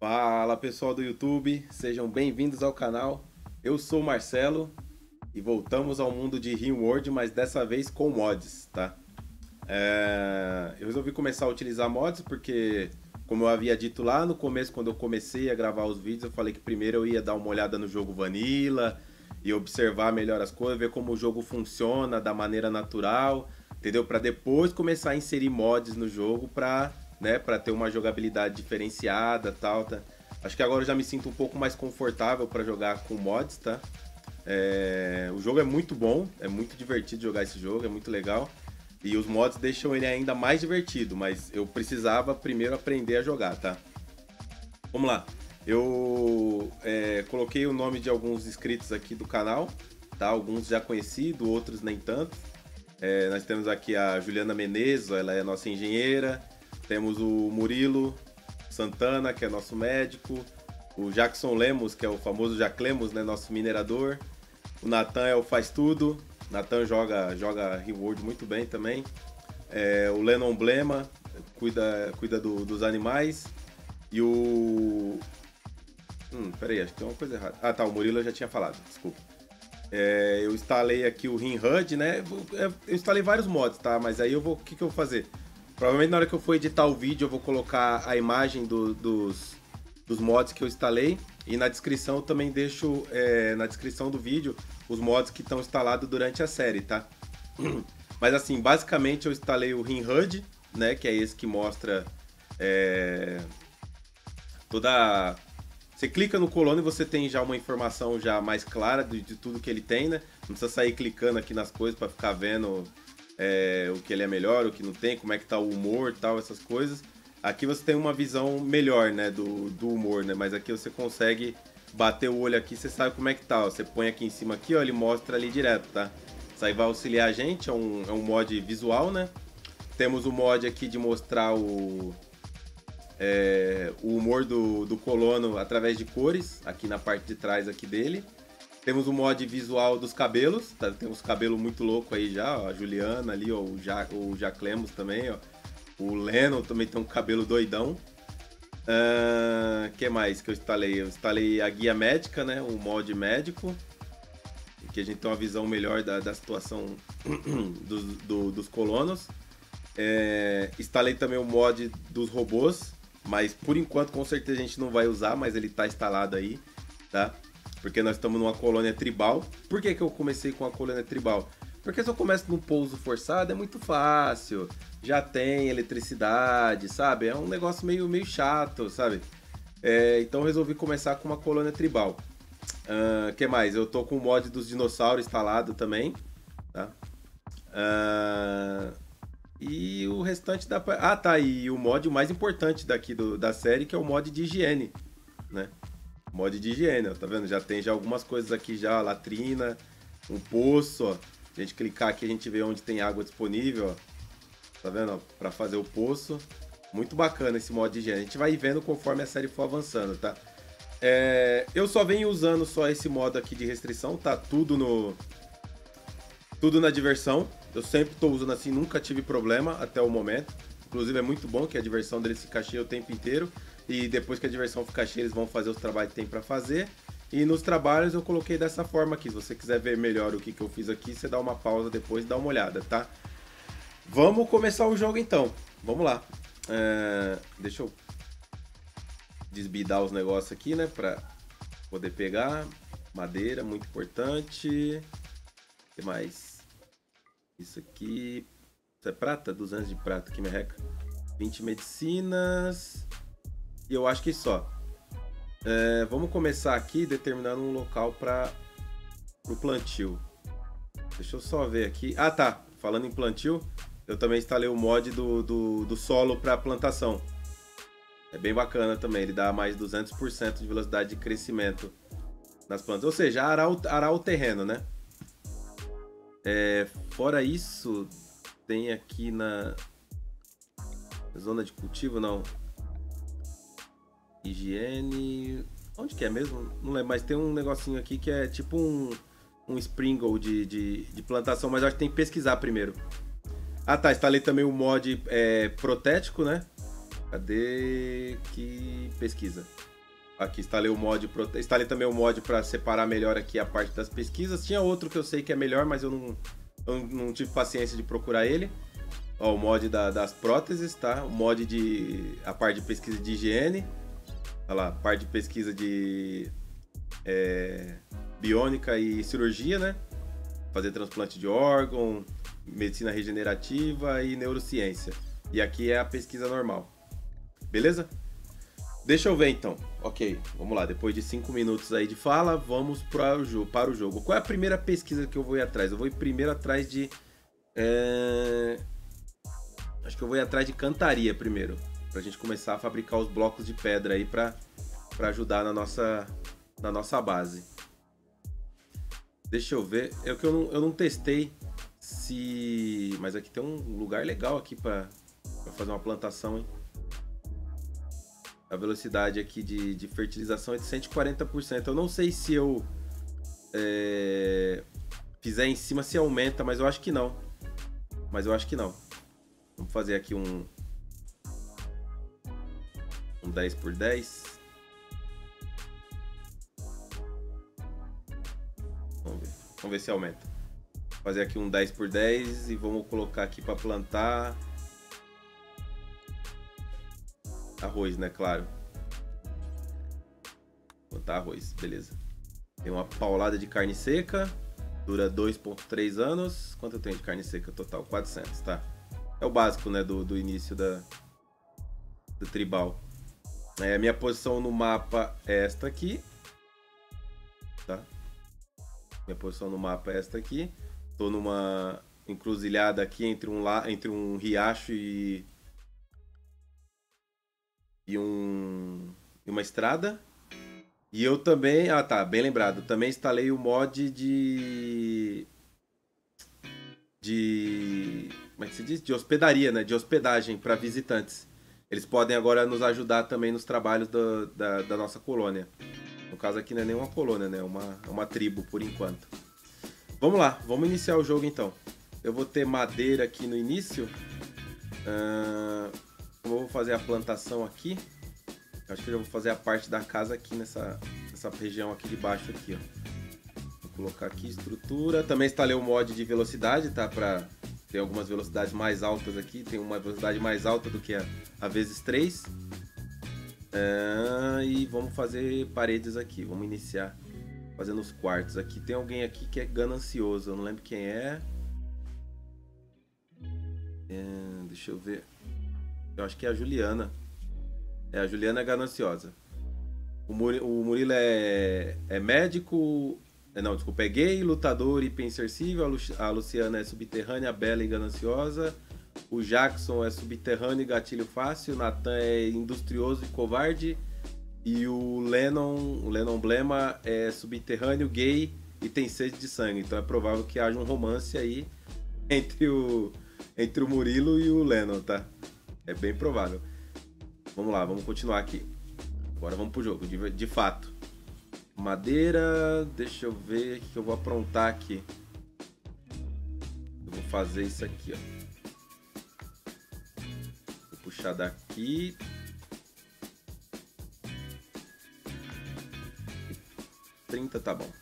Fala pessoal do YouTube, sejam bem-vindos ao canal. Eu sou o Marcelo e voltamos ao mundo de RimWorld, mas dessa vez com mods, tá? Eu resolvi começar a utilizar mods porque, como eu havia dito lá no começo, quando eu comecei a gravar os vídeos, eu falei que primeiro eu ia dar uma olhada no jogo Vanilla e observar melhor as coisas, ver como o jogo funciona da maneira natural, entendeu? Para depois começar a inserir mods no jogo para ter uma jogabilidade diferenciada, tal, tá? Acho que agora eu já me sinto um pouco mais confortável para jogar com mods, tá? O jogo é muito bom, é muito divertido jogar esse jogo, é muito legal. E os mods deixam ele ainda mais divertido, mas eu precisava primeiro aprender a jogar, tá? Vamos lá. Eu coloquei o nome de alguns inscritos aqui do canal, tá? Alguns já conhecidos, outros nem tanto. Nós temos aqui a Juliana Menezes, ela é nossa engenheira. Temos o Murilo Santana, que é nosso médico. O Jackson Lemos, que é o famoso Jack Lemos, né? Nosso minerador. O Nathan é o faz tudo. O Nathan joga RimWorld muito bem também. O Lennon Blema cuida dos animais. E o... peraí, acho que tem uma coisa errada. Ah, tá, o Murilo eu já tinha falado, desculpa. Eu instalei aqui o RimHUD, né? Eu instalei vários mods, tá? Mas aí o que eu vou fazer? Provavelmente na hora que eu for editar o vídeo eu vou colocar a imagem dos mods que eu instalei. E na descrição eu também deixo, na descrição do vídeo, os mods que estão instalados durante a série, tá? Mas assim, basicamente eu instalei o RimHUD, né? Que é esse que mostra toda... Você clica no colono e você tem já uma informação já mais clara de tudo que ele tem, né? Não precisa sair clicando aqui nas coisas para ficar vendo o que ele é melhor, o que não tem, como é que tá o humor e tal, essas coisas. Aqui você tem uma visão melhor, né, do humor, né? Mas aqui você consegue bater o olho aqui, você sabe como é que tá. Ó. Você põe aqui em cima aqui, ó, ele mostra ali direto, tá? Isso aí vai auxiliar a gente, é um mod visual, né? Temos o mod aqui de mostrar o humor do colono através de cores, aqui na parte de trás aqui dele. Temos o mod visual dos cabelos, tá? Tem uns cabelos muito loucos aí já, ó. A Juliana ali, ó, o Jack Lemos também, ó. O Lennon também tem um cabelo doidão. Que mais que eu instalei? Eu instalei a guia médica, né? O mod médico, que a gente tem uma visão melhor da situação dos colonos. Instalei também o mod dos robôs, mas por enquanto com certeza a gente não vai usar, mas ele tá instalado aí, tá? Porque nós estamos numa colônia tribal. Por que eu comecei com a colônia tribal? Porque se eu começo num pouso forçado é muito fácil, já tem eletricidade, sabe? É um negócio meio chato, sabe? Então eu resolvi começar com uma colônia tribal. Que mais? Eu tô com o mod dos dinossauros instalado também, tá? E o restante da... Ah, tá, e o mod mais importante daqui da série, que é o mod de higiene, né? Mod de higiene, ó, tá vendo? Já tem algumas coisas aqui já, latrina, um poço, ó. Se a gente clicar aqui a gente vê onde tem água disponível, ó. Tá vendo? Ó, pra fazer o poço. Muito bacana esse mod de higiene. A gente vai vendo conforme a série for avançando, tá? Eu só venho usando só esse modo aqui de restrição, tá? Tudo na diversão. Eu sempre tô usando assim, nunca tive problema até o momento. Inclusive é muito bom que a diversão deles fica cheia o tempo inteiro. E depois que a diversão ficar cheia, eles vão fazer os trabalhos que tem pra fazer. E nos trabalhos eu coloquei dessa forma aqui. Se você quiser ver melhor o que eu fiz aqui, você dá uma pausa depois e dá uma olhada, tá? Vamos começar o jogo então. Vamos lá. Deixa eu desbidar os negócios aqui, né? Pra poder pegar. Madeira, muito importante. O que mais? Isso aqui... Isso é prata? 200 de prata, que merreca. 20 medicinas... E eu acho que só. Vamos começar aqui determinando um local para o plantio. Deixa eu só ver aqui. Ah, tá. Falando em plantio, eu também instalei o mod do solo para plantação. É bem bacana também. Ele dá mais 200% de velocidade de crescimento nas plantas. Ou seja, arar o terreno, né? Fora isso, tem aqui na zona de cultivo, não. Higiene... Onde que é mesmo? Não lembro, mas tem um negocinho aqui que é tipo um sprinkle de plantação, mas eu acho que tem que pesquisar primeiro. Ah tá, instalei também o mod protético, né? Cadê que pesquisa? Aqui instalei o mod, instalei também o mod para separar melhor aqui a parte das pesquisas. Tinha outro que eu sei que é melhor, mas eu não tive paciência de procurar ele. Ó, o mod das próteses, tá? O mod a parte de pesquisa de higiene. Olha lá, a parte de pesquisa de biônica e cirurgia, né? Fazer transplante de órgão, medicina regenerativa e neurociência. E aqui é a pesquisa normal. Beleza? Deixa eu ver então. Ok, vamos lá. Depois de 5 minutos aí de fala, vamos para o jogo. Qual é a primeira pesquisa que eu vou ir atrás? Eu vou ir primeiro atrás de... Acho que eu vou ir atrás de cantaria primeiro. Pra gente começar a fabricar os blocos de pedra aí pra ajudar na nossa base. Deixa eu ver. É o que eu não testei se... Mas aqui tem um lugar legal aqui pra fazer uma plantação, hein? A velocidade aqui de fertilização é de 140%. Eu não sei se eu fizer em cima se aumenta, mas eu acho que não. Vamos fazer aqui um 10 por 10. Vamos ver se aumenta. Vou fazer aqui um 10 por 10 e vamos colocar aqui para plantar arroz, né? Claro. Plantar arroz, beleza. Tem uma paulada de carne seca. Dura 2,3 anos. Quanto eu tenho de carne seca total? 400, tá? É o básico, né? Do início do tribal. Minha posição no mapa é esta aqui. Tá? Minha posição no mapa é esta aqui. Tô numa encruzilhada aqui entre um riacho e uma estrada. E eu também... Ah, tá. Bem lembrado. Também instalei o mod como é que se diz? De hospedaria, né? De hospedagem para visitantes. Eles podem agora nos ajudar também nos trabalhos da nossa colônia. No caso aqui não é nenhuma colônia, né? É uma tribo por enquanto. Vamos lá, vamos iniciar o jogo então. Eu vou ter madeira aqui no início. Eu vou fazer a plantação aqui. Acho que eu já vou fazer a parte da casa aqui nessa região aqui de baixo aqui, ó. Vou colocar aqui estrutura. Também instalei o mod de velocidade, tá? Tem algumas velocidades mais altas aqui. Tem uma velocidade mais alta do que a vezes 3. E vamos fazer paredes aqui. Vamos iniciar fazendo os quartos. Aqui tem alguém aqui que é ganancioso. Eu não lembro quem é. Deixa eu ver. Eu acho que é a Juliana. A Juliana é gananciosa. O Murilo é médico... Não, desculpa, é gay, lutador e pensersível. A Luciana é subterrânea, bela e gananciosa. O Jackson é subterrâneo e gatilho fácil. O Nathan é industrioso e covarde. E o Lennon Blema é subterrâneo, gay e tem sede de sangue. Então é provável que haja um romance aí entre o Murilo e o Lennon, tá? É bem provável. Vamos lá, vamos continuar aqui. Agora vamos pro jogo, de fato. Madeira, deixa eu ver o que eu vou aprontar aqui. Eu vou fazer isso aqui, ó. Vou puxar daqui. Tá bom.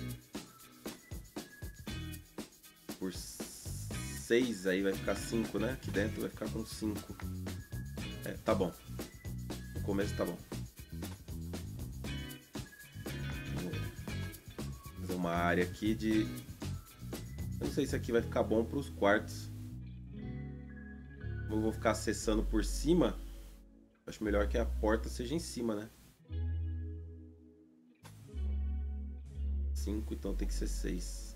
Por 6 aí vai ficar 5, né? Aqui dentro vai ficar com 5. Tá bom. No começo tá bom. Vou fazer uma área aqui de... Eu não sei se aqui vai ficar bom para os quartos. Eu vou ficar acessando por cima. Acho melhor que a porta seja em cima, né? 5, então tem que ser 6.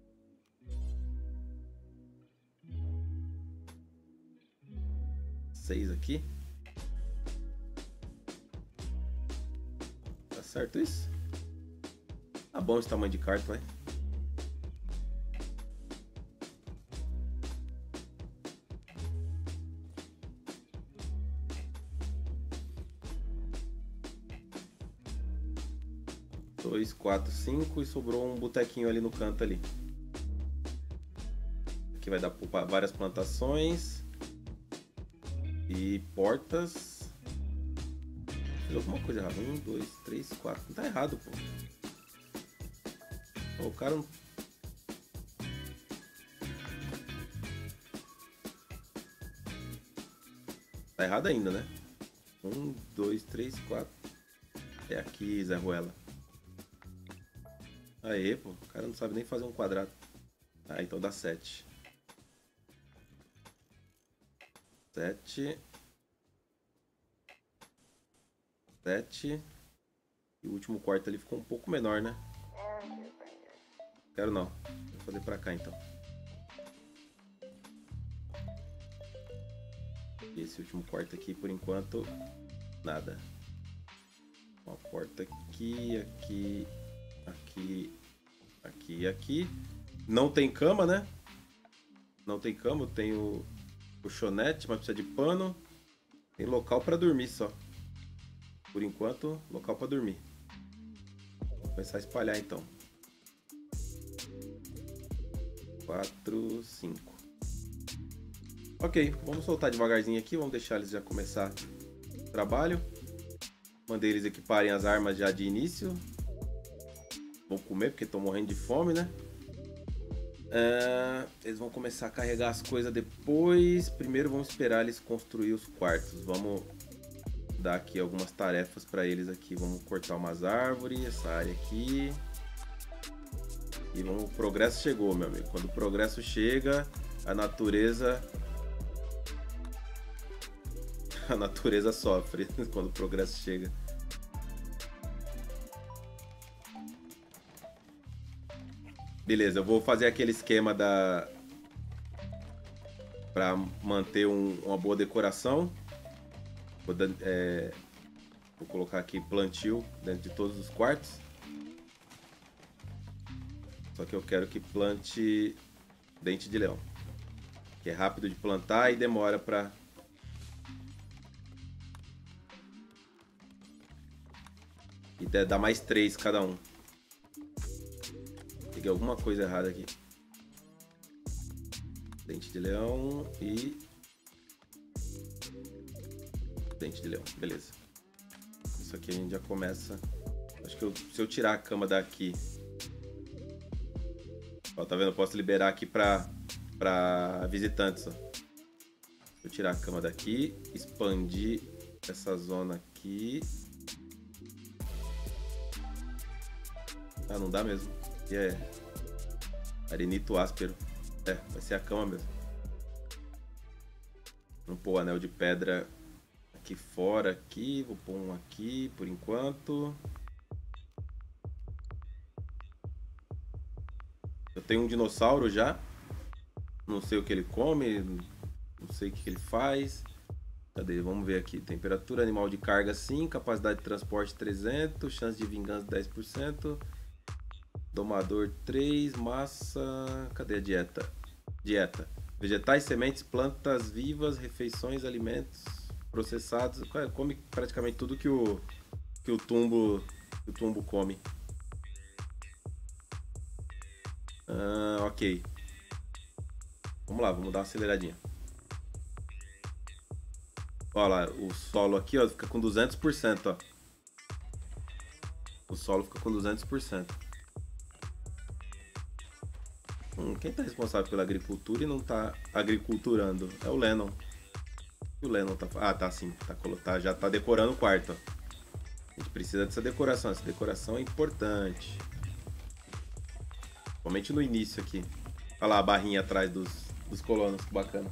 Seis aqui. Tá certo isso? Tá bom esse tamanho de carta, vai. Dois, 4, 5 e sobrou um botequinho ali no canto ali. Aqui vai dar várias plantações e portas. Deu alguma coisa errada. 1, 2, 3, 4. Não tá errado, pô. O cara não... Tá errado ainda, né? 1, 2, 3, 4. É aqui, Zé Ruela. Aê, pô. O cara não sabe nem fazer um quadrado. Ah, então dá 7. 7. 7. E o último quarto ali ficou um pouco menor, né? Quero não. Vou fazer pra cá então. Esse último quarto aqui, por enquanto, nada. Uma porta aqui, aqui, aqui, aqui e aqui. Não tem cama, né? Não tem cama, eu tenho colchonete, mas precisa de pano. Tem local pra dormir só. Por enquanto, local pra dormir. Vou começar a espalhar então. 4, 5. Ok, vamos soltar devagarzinho aqui, vamos deixar eles já começar o trabalho. Mandei eles equiparem as armas já de início. Vou comer porque estão morrendo de fome, né? Eles vão começar a carregar as coisas depois. Primeiro vamos esperar eles construir os quartos. Vamos dar aqui algumas tarefas para eles aqui. Vamos cortar umas árvores, essa área aqui. E o progresso chegou, meu amigo. Quando o progresso chega, a natureza sofre quando o progresso chega. Beleza, eu vou fazer aquele esquema para manter uma boa decoração. Vou colocar aqui plantio dentro de todos os quartos. Só que eu quero que plante dente de leão, que é rápido de plantar e demora para... E dá mais 3 cada um. Peguei alguma coisa errada aqui. Dente de leão e... Dente de leão, beleza. Isso aqui a gente já começa... Acho que se eu tirar a cama daqui... Ó, tá vendo? Eu posso liberar aqui pra visitantes, ó. Se eu tirar a cama daqui, expandir essa zona aqui... Ah, não dá mesmo. E é arenito áspero. Vai ser a cama mesmo. Vamos pôr o anel de pedra aqui fora, aqui. Vou pôr um aqui por enquanto. Eu tenho um dinossauro já. Não sei o que ele come. Não sei o que ele faz. Cadê? Vamos ver aqui. Temperatura animal de carga 5. Capacidade de transporte 300. Chance de vingança 10%. Domador 3, massa... Cadê a dieta? Dieta. Vegetais, sementes, plantas vivas, refeições, alimentos processados. Come praticamente tudo que o tumbo come. Ok. Vamos lá, vamos dar uma aceleradinha. Olha lá, o solo aqui, ó, fica com 200%, ó. O solo fica com 200%. Quem tá responsável pela agricultura e não tá agriculturando? É o Lennon. E o Lennon tá... Ah, tá sim. Já tá decorando o quarto, ó. A gente precisa dessa decoração. Essa decoração é importante. Principalmente no início aqui. Olha lá a barrinha atrás dos colonos. Que bacana.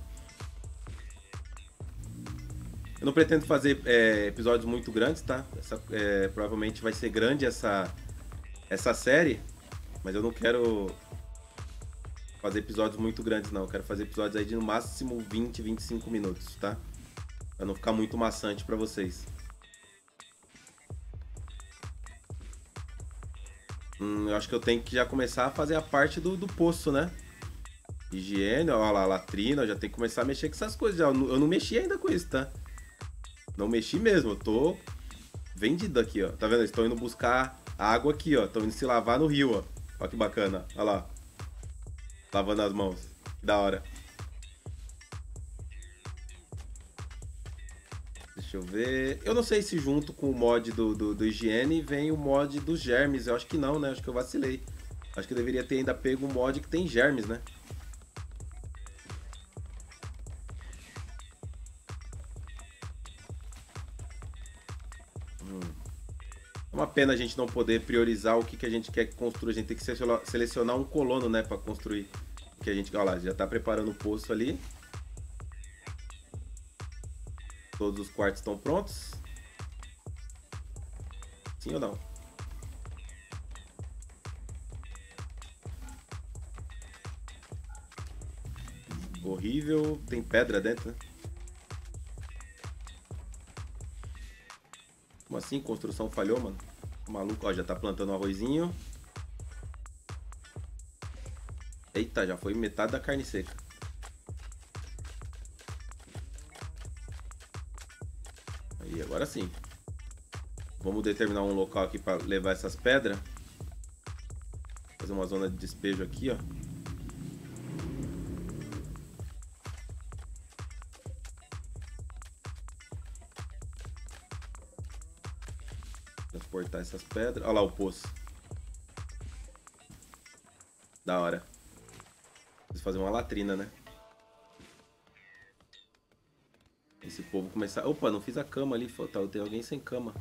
Eu não pretendo fazer episódios muito grandes, tá? Provavelmente vai ser grande essa série. Mas eu não quero... fazer episódios muito grandes não, eu quero fazer episódios aí de no máximo 20, 25 minutos, tá? Pra não ficar muito maçante pra vocês. Eu acho que eu tenho que já começar a fazer a parte do poço, né? Higiene, ó lá, latrina, eu já tenho que começar a mexer com essas coisas. Eu não mexi ainda com isso, tá? Não mexi mesmo, eu tô vendido aqui, ó. Tá vendo? Eles estão indo buscar água aqui, ó. Estão indo se lavar no rio, ó. Olha que bacana, olha lá. Lavando as mãos. Que da hora. Deixa Deixa eu ver. Eu não sei se junto com o mod do higiene vem o mod dos germes. Eu acho que não, né? Acho que eu vacilei. Acho que eu deveria ter ainda pego um mod que tem germes, né? É uma pena a gente não poder priorizar o que a gente quer construir. A gente tem que selecionar um colono, né? Pra construir o que a gente... Olha lá, já tá preparando o poço ali. Todos os quartos estão prontos. Sim ou não? Horrível. Tem pedra dentro, né? Como assim? Construção falhou, mano? Maluco, ó, já tá plantando um arrozinho. Eita, já foi metade da carne seca. Aí, agora sim. Vamos determinar um local aqui pra levar essas pedras. Fazer uma zona de despejo aqui, ó. Transportar essas pedras. Olha lá o poço. Da hora. Preciso fazer uma latrina, né? Esse povo começar... Opa, não fiz a cama ali. Tem alguém sem cama.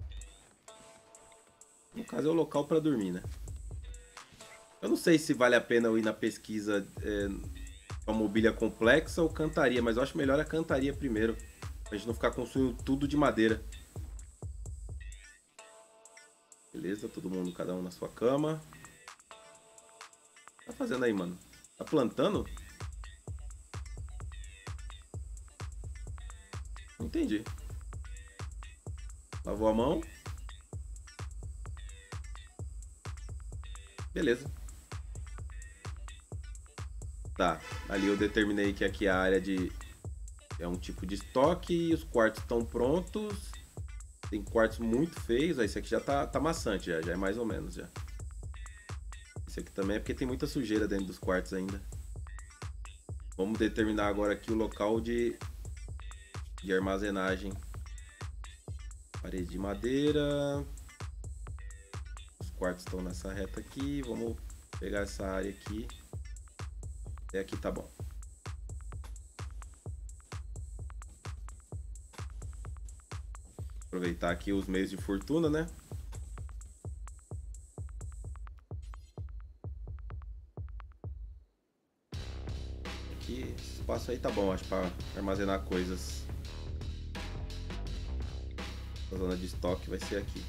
No caso é o local pra dormir, né? Eu não sei se vale a pena eu ir na pesquisa com a mobília complexa ou cantaria. Mas eu acho melhor a cantaria primeiro. Pra gente não ficar construindo tudo de madeira. Beleza, todo mundo, cada um na sua cama. O que tá fazendo aí, mano? Tá plantando? Não entendi. Lavou a mão. Beleza. Tá, ali eu determinei que aqui a área de... É um tipo de estoque e os quartos estão prontos. Tem quartos muito feios. Aí esse aqui já tá maçante, já é mais ou menos já. Esse aqui também é porque tem muita sujeira dentro dos quartos ainda. Vamos determinar agora aqui o local de armazenagem. Parede de madeira. Os quartos estão nessa reta aqui. Vamos pegar essa área aqui. Até aqui tá bom. Aproveitar aqui os meios de fortuna, né? Aqui, esse espaço aí tá bom, acho, para armazenar coisas. A zona de estoque vai ser aqui.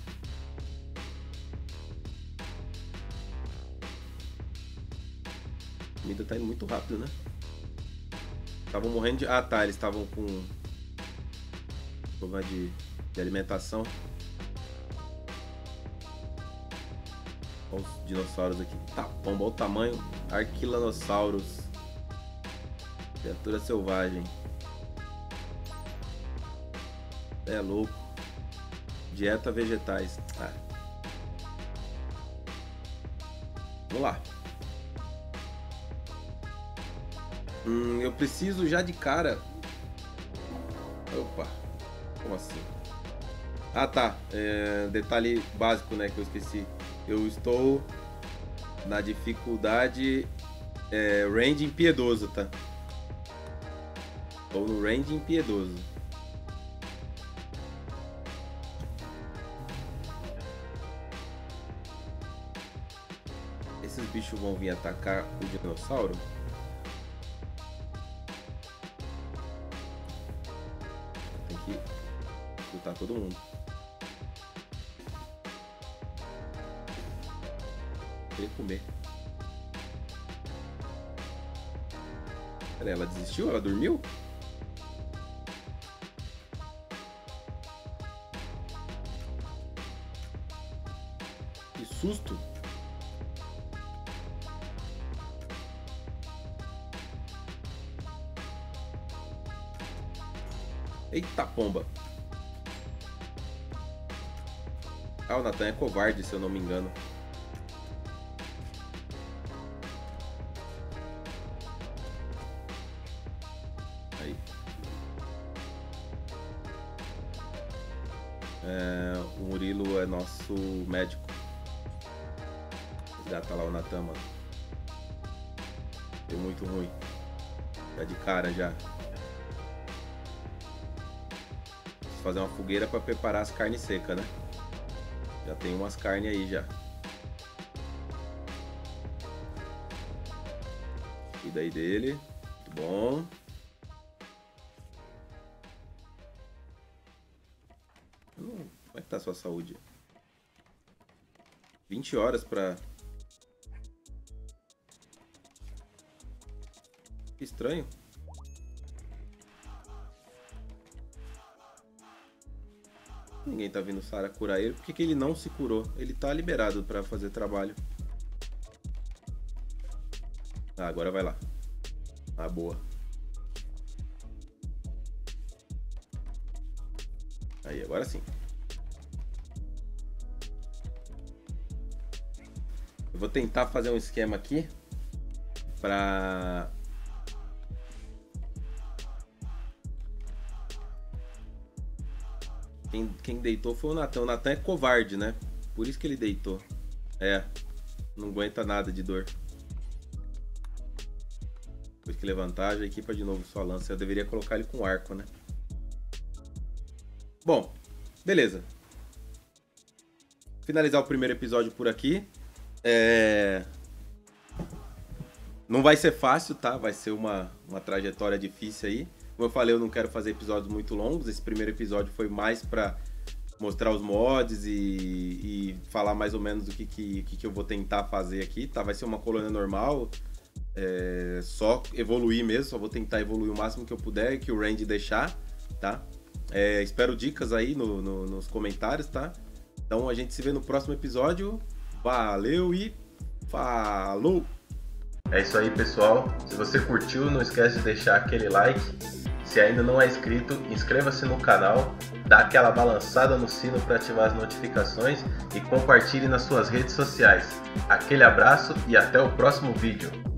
A comida tá indo muito rápido, né? Estavam morrendo de... Ah, tá, eles estavam com problema de alimentação. Olha os dinossauros aqui. Tá bom, olha o tamanho. Arquilanossauros. Criatura selvagem. É louco. Dieta vegetais. Ah. Vamos lá. Eu preciso já de cara. Opa. Como assim? Ah, tá. Detalhe básico, né, que eu esqueci. Eu estou na dificuldade range impiedoso, tá? Estou no range impiedoso. Esses bichos vão vir atacar o dinossauro? Tem que lutar todo mundo. Querer comer. Pera aí, ela desistiu? Ela dormiu? Que susto! Eita pomba! Ah, o Nathan é covarde, se eu não me engano. Aí. Murilo é nosso médico. Já tá lá o Natan, mano. Deu muito ruim. Já de cara já. Vou fazer uma fogueira pra preparar as carnes secas, né? Já tem umas carnes aí já. Cuida aí dele. Muito bom. Como é que tá a sua saúde? 20 horas pra... Que estranho. Ninguém tá vindo Sara curar ele. Por que ele não se curou? Ele tá liberado pra fazer trabalho. Ah, agora vai lá. Ah, boa. Aí, agora sim. Eu vou tentar fazer um esquema aqui pra... Quem deitou foi o Natan. O Natan é covarde, né? Por isso que ele deitou. É. Não aguenta nada de dor. Depois que levantar, já equipa de novo sua lança. Eu deveria colocar ele com arco, né? Bom, beleza. Finalizar o primeiro episódio por aqui. Não vai ser fácil, tá? Vai ser uma trajetória difícil aí. Como eu falei, eu não quero fazer episódios muito longos. Esse primeiro episódio foi mais pra mostrar os mods e falar mais ou menos do que eu vou tentar fazer aqui, tá? Vai ser uma colônia normal, só evoluir mesmo, só vou tentar evoluir o máximo que eu puder, que o Randy deixar, tá? Espero dicas aí nos comentários, tá? Então a gente se vê no próximo episódio. Valeu e falou! É isso aí, pessoal. Se você curtiu, não esquece de deixar aquele like. Se ainda não é inscrito, inscreva-se no canal, dá aquela balançada no sino para ativar as notificações e compartilhe nas suas redes sociais. Aquele abraço e até o próximo vídeo.